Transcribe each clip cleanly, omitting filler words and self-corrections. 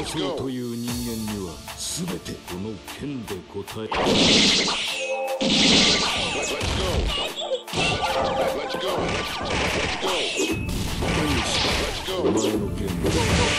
王という人間には全てこの剣で答える。お前の剣だ。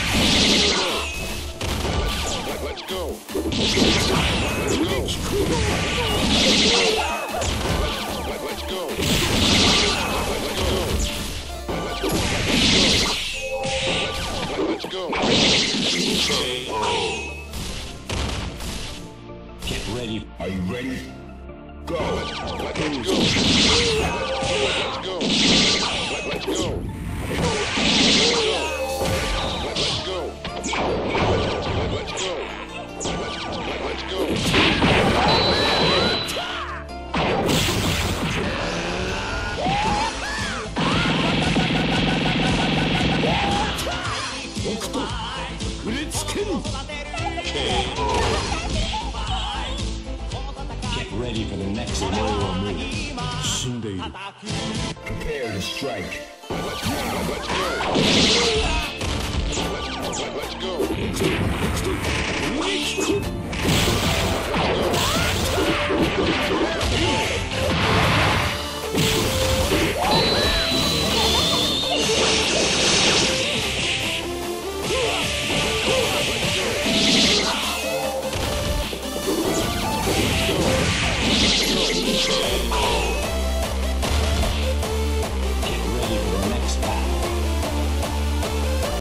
Get ready. Are you ready? Go. Let's go. Let's go. Let's go. Get ready for the next お前 battle. はもう死んでいる。 Prepare to strike. Let's go. Let's go.